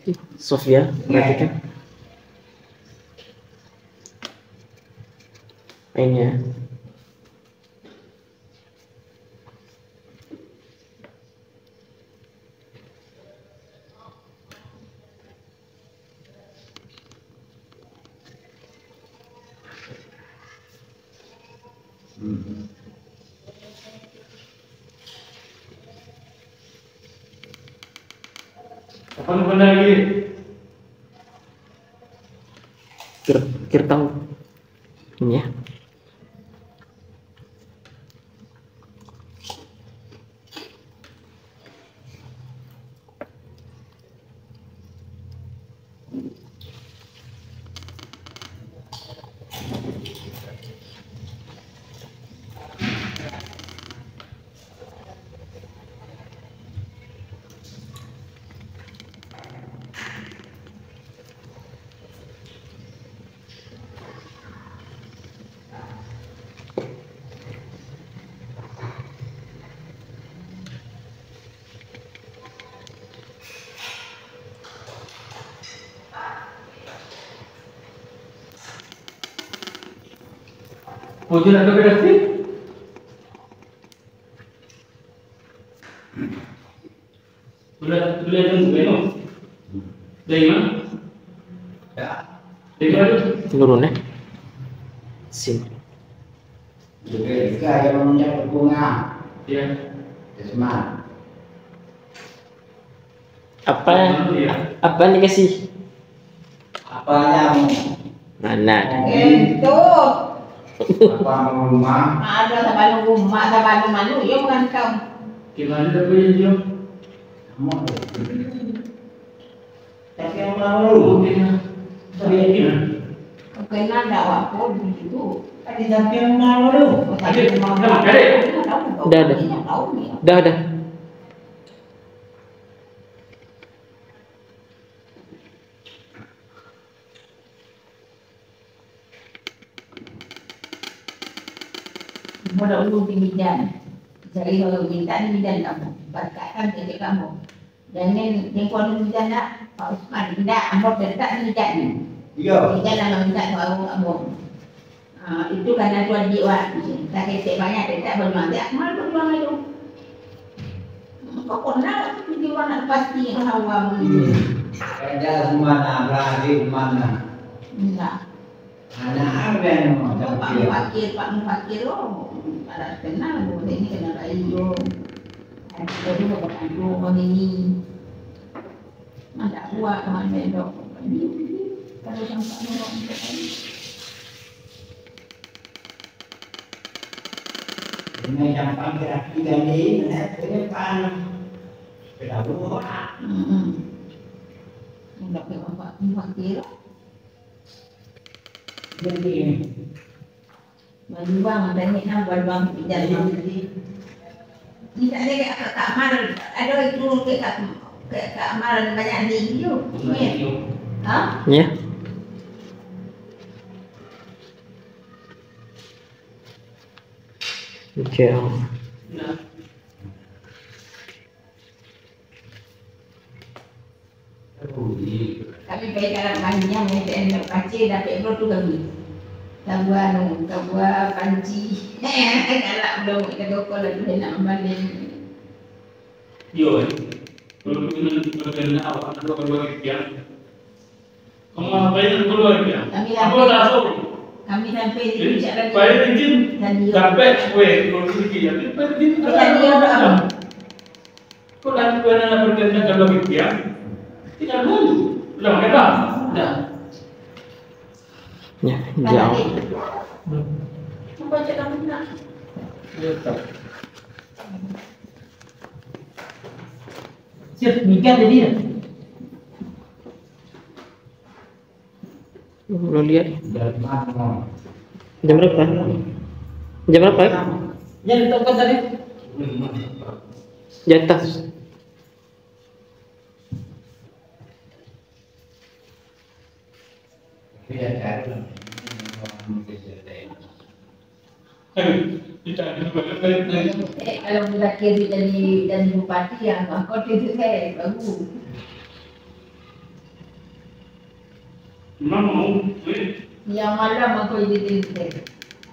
Sofia, perhatikan mainnya. Kapan lagi? Kir tahu ini ya. Hujan ada berarti? Sudah yang bueno. Dari mana? Ya. Dari mana? Turun ya. Sini. Juga yang punya bunga. Iya. Desman. Apa yang dikasih? Apa yang Mana? Itu. apa rumah? Ada sa rumah, sa manu, yung kan kau. Gimana tapi dia? Kamu. Tapi yang lalu. Kena ada apa di situ? Tadi tapi yang lalu. Dah. Mula ulung pimijan. Jadi kalau minta mijan kamu, berkatkan ke kamu. Jangan yang kau mijan nak, Pak Usman tidak, ambil berkat mijan. Iya. Mijan dalam minta kau ambil. Itu karena tuan jiwa. Tak kecil banyak, tak berjuang. Tak mal berjuang itu. Kau pernah jiwa nak pasti hawa. Kerja semua nak berarti mana? Enggak. Anak apa yang mau Pak Mufakir para kenal ini kenal ayo. Jadi mau ini ada buah kemana dok? Kalau sampai orang ini yang paling terakhir ini, ke depan. Sudah buat. Enggak ke Pak Mufakir. Jadi Berjuang dan ini berjuang tidak tidak ada keamanan, ada itu keamanan banyak tinggi tu. Hah? Ya. Oke. Kami baik kalau banyak yang kacil dapat berapa tu kami. Kabua panci. Kalau belum kita dokol lagi nak balik. Yo. Kalau kita berkenaan awak nak keluar dia. Kamu ngapain keluar dia? Aku tahu. Kami sampai di jalan. Baik izin. Sampai kalau dia tapi izin. Kau dah pernah berkenaan keluar dia? Tidak dulu. Belum ada. Dah. Ya, jauh. Baca kamu nak. Siap nikah jadi ya? Lo lihat dari mana? jam berapa? Jam berapa? Ya di tempat tadi. Di atas. Kalau sudah kiri jadi bupati yang angkot itu saya bagus. Memang mau, Yang malam aku jadi tidur.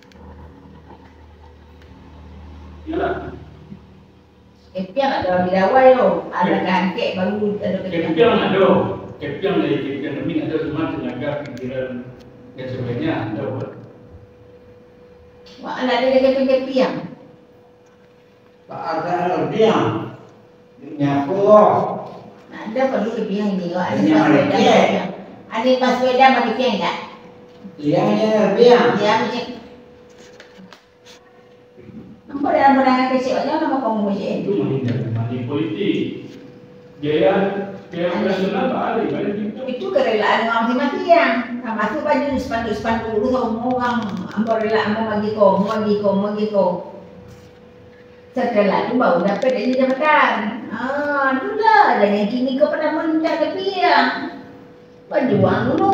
ya. Kepiang ada di dawai lo, ada kancik baru ada Kepiang ada, kepiang dari kepiang kami ada semua tenaga pikiran dan sebagainya ada buat. Wah, ada kepiang. Tak ada biang. Nyapu. Nah, ada perlu kepiang ini. Ada Ini pas ada beda. kepiang. Ada pas beda pakai kepiang tak? Dia ada biang. Dia macam. Nampak dalam pandangan kecil aja nama kamu macam Itu money politik. Gaya nasional tak ada, ada kita. itu kerelaan orang mati-mati yang masuk baju spanduk dulu semua orang ambil rela mau bagi ko setelah itu baru dapat dari jabatan itulah jangan kini kau pernah minta kepiang berjuang dulu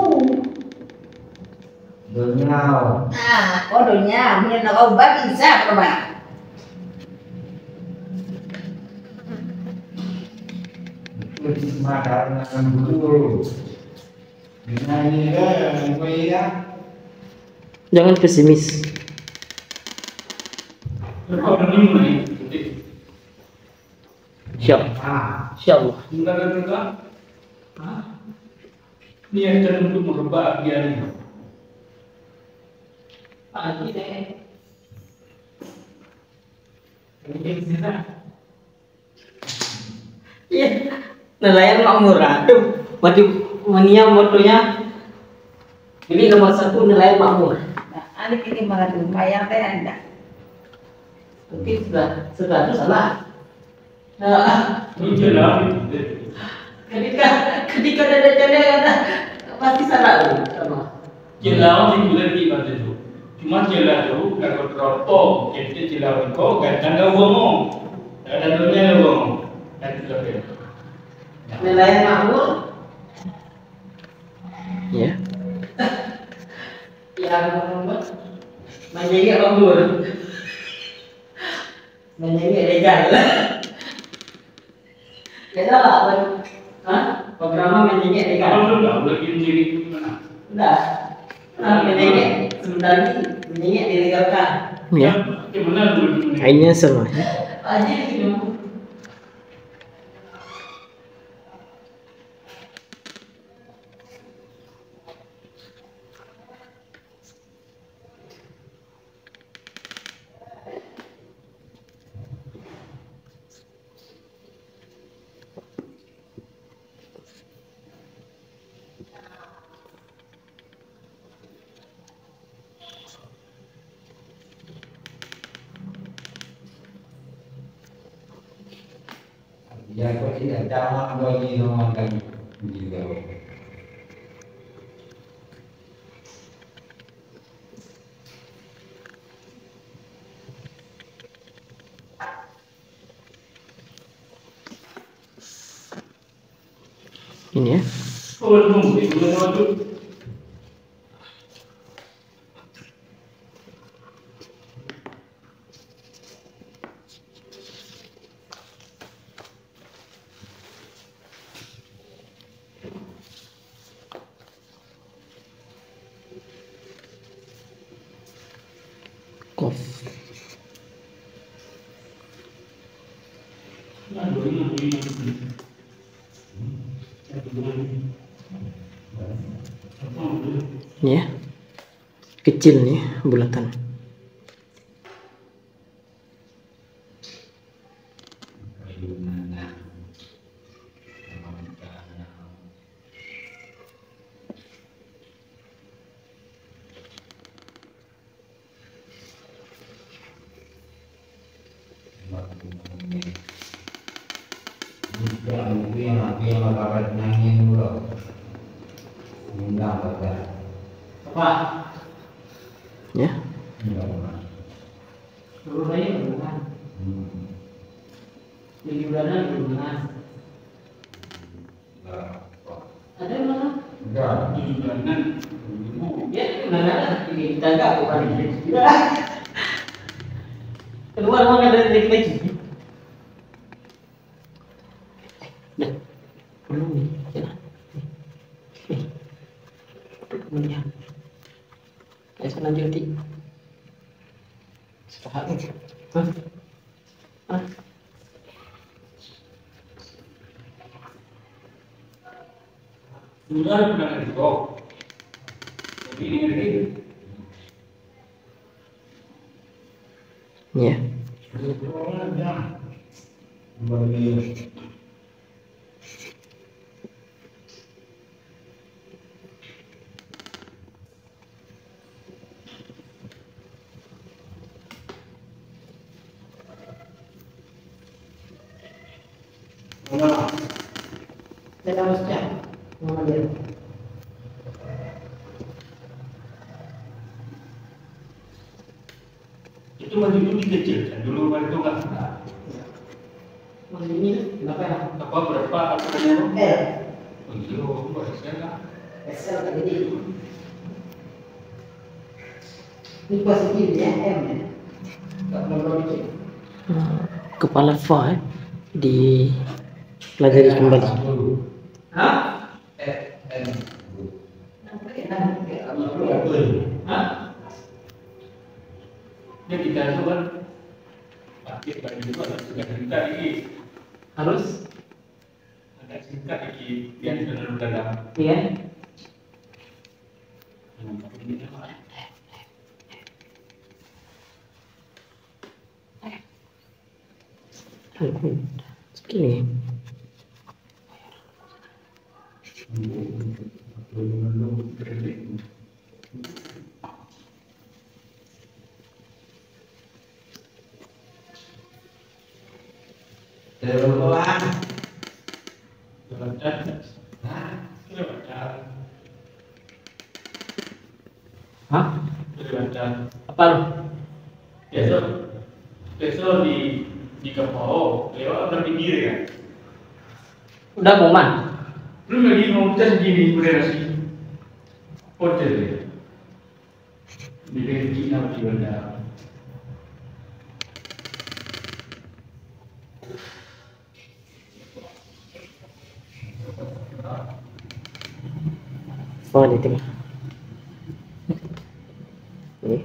Dunyau. kodonya punya nak obat bisa coba Madar dengan guru. Dengan ini kan, yang Jangan pesimis. Kau dah ni mana? Siap. Insyaallah. Enggak. Niatan untuk merubah dia ni. Pagi deh. Ini sih. Iya. Nelayan makmur. Aduh, mati mania motonya. Ini nomor 1 nelayan makmur. adik ini malah bayar teh anda Mungkin sudah itu salah. Ini jelas. Ketika ada jalan pasti salah sama. Jelas ni boleh dibantu tu. Cuma jelas tu kalau teropong, kita jelas kau kan tangga uang. Ada dunia uang. Dan sebagainya. Nelayan makmur. Ya. Yang menjadi makmur. Menjadi legal. Ya lah, program menjadi legal. Kalau dah boleh jadi mana? Udah. Menjadi sebentar lagi menjadi dilegalkan. Ya. Gimana dulu? Kayaknya sama. Aja gitu. Ya, kau tidak jangan bagi orang lagi juga. Ini ya. Oh, nunggu itu waktu. Kof. Ini ya. Kecil nih bulatan. Yang bakal nangin dulu. Undang bakal. Apa? Ya. Dulu aja bukan. Lagi bulanan bukan. Ada mana? Enggak. Ya, mana? Ini kita enggak bukan. Keluar mana dari lagi. Belum nih. Kemudian saya lanjut di istirahat. Hah? Hah? Sudah pernah itu. Tapi ini. Ya. Saya harus cek. Mau dia. Itu mandi itu dikecilkan dulu mandi itu nggak ada. Mandi ini kenapa ya? Apa berapa akarnya? L. Oh iya, bahasanya. Excel kayak gini. Ini positif ya, M ya. Enggak perlu dicek. Kepala fa dipelajari kembali. Hah? Hah? Ini kita itu kan pakai baju itu ada singkat ini. Harus Ada singkat ini yang benar dalam. iya. Segini. Terulang. Hah? Apa lu? Besok di Kepau, lewat orang pinggir ya. Udah boman. Belum lagi mau tes gini berasi hotel ya. Di Cina di bandara. Oh, di tengah. Ini.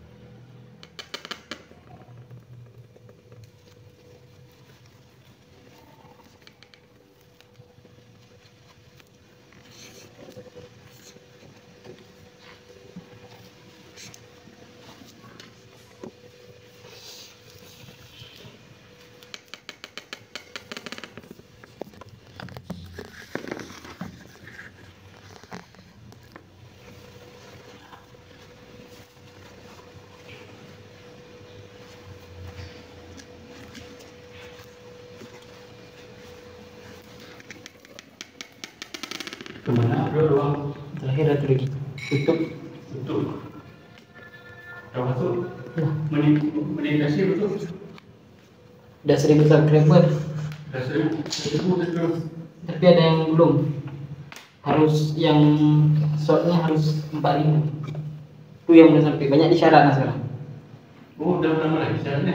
Kemana? Ada ruang Terakhir ada lagi. Tutup. tutup. Berapa tuh? Nah, Meditasi betul. udah 1000 subscriber. Sudah seribu betul. Tapi ada yang belum. Harus yang shotnya harus 4000. Itu yang udah sampai banyak di syaratnya sekarang. Oh, udah berapa lagi caranya?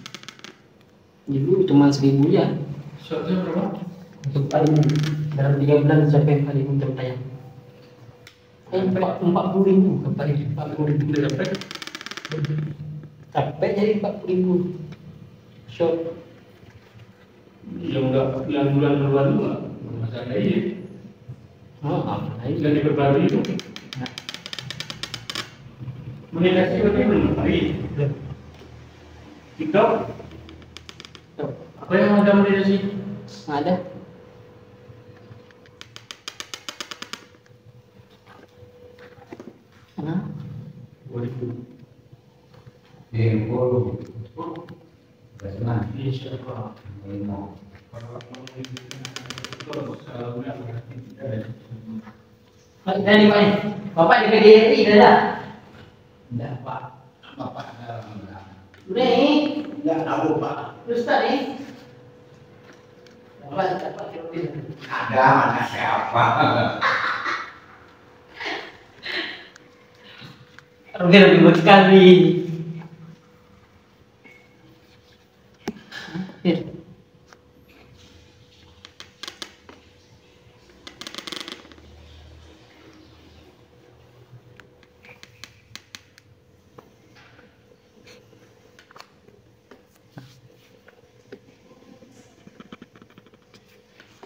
Dulu cuma 1000 ya. Shotnya berapa? 4000. Dalam 3 bulan sampai 4000 tertayang. 40.000, 40.000 Udah dapat? sampai jadi 40.000 shot. Yang bulan-bulan itu nggak masalah ini. Oh, apa lagi? Dan diperbarui itu. Meditasi berarti belum lagi. TikTok, Tuh, apa yang ada meditasi? ada. Hah? 2000. Info. Bersama. Insyaallah. Ilmu. Dari mana? Bapak di PDRI dah. Tidak, Pak. Bapak ada. Udah nih, Tidak tahu, Pak. Ustaz nih. Bapak dapat kerja. Ada mana siapa? Rugi ribet sekali. Here.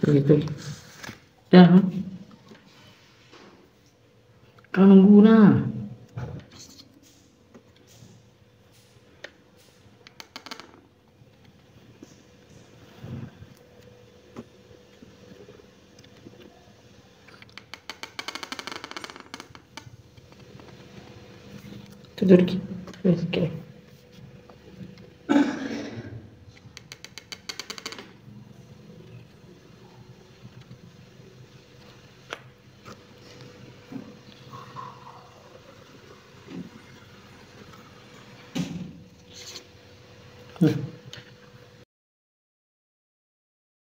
Gitu. Dah. Kau nunggu nah. Tidur lagi. Oke.